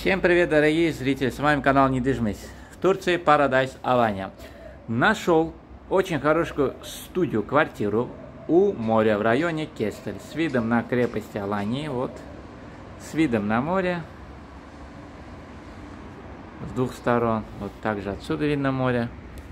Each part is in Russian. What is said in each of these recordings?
Всем привет, дорогие зрители, с вами канал Недвижимость. В Турции Paradise Alanya. Нашел очень хорошую студию, квартиру у моря в районе Кестель с видом на крепость Алании, вот, с видом на море, с двух сторон, вот также отсюда видно море.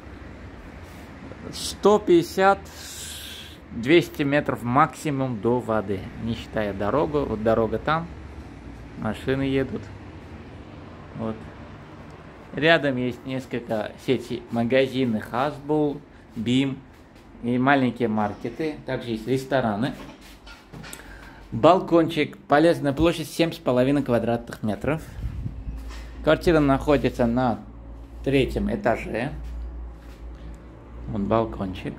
150-200 метров максимум до воды, не считая дорогу, вот дорога там, машины едут. Вот. Рядом есть несколько сетей магазинов, Hasbul, BIM и маленькие маркеты. Также есть рестораны. Балкончик, полезная площадь 7,5 квадратных метров. Квартира находится на 3-м этаже. Вот балкончик.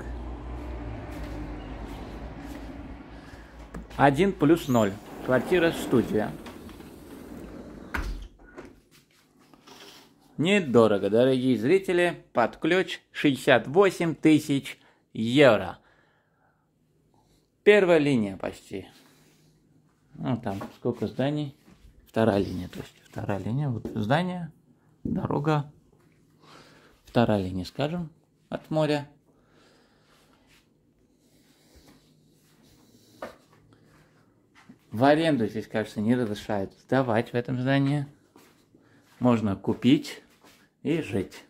1+0. Квартира-студия. Недорого, дорогие зрители, под ключ 68 тысяч евро. Первая линия почти. Ну, там сколько зданий? Вторая линия, то есть вторая линия. Вот здание, дорога. Вторая линия, скажем, от моря. В аренду здесь, кажется, не разрешают сдавать в этом здании. Можно купить и жить.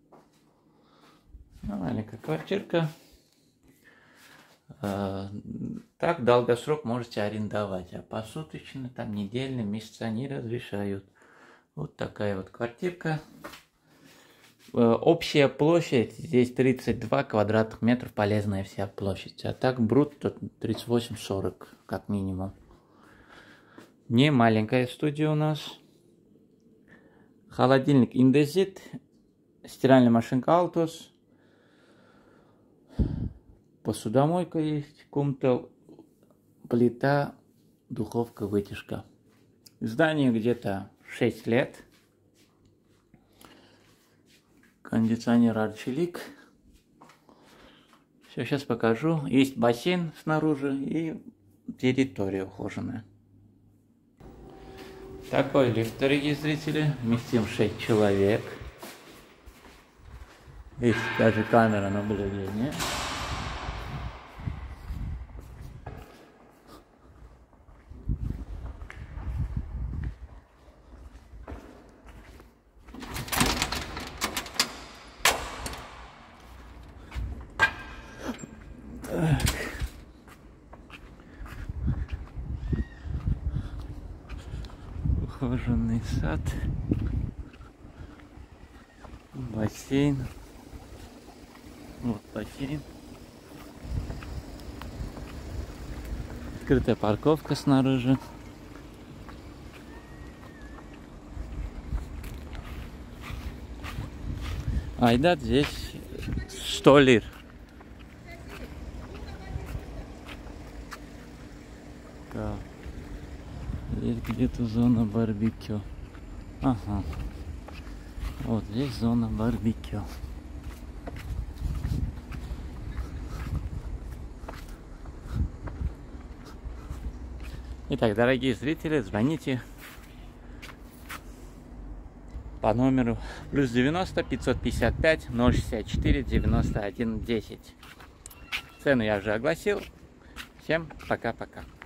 Маленькая квартирка. Так долгосрок можете арендовать, а посуточно, там недельно, месяца не разрешают. Вот такая вот квартирка. Общая площадь здесь 32 квадратных метров, полезная вся площадь. А так брутто 38-40 как минимум. Не маленькая студия у нас. Холодильник Indesit, стиральная машинка Altos, посудомойка есть, комната, плита, духовка, вытяжка. Зданию где-то 6 лет. Кондиционер Arçelik. Все, сейчас покажу. Есть бассейн снаружи и территория ухоженная. Такой лифт, дорогие зрители, вместим 6 человек. Есть даже камера наблюдения. Так. Ухоженный сад, бассейн, вот бассейн, открытая парковка снаружи. Айдат здесь 100 лир. Здесь где-то зона барбекю. Ага. Вот здесь зона барбекю. Итак, дорогие зрители, звоните по номеру +90 555 064 91 10. Цену я уже огласил. Всем пока-пока.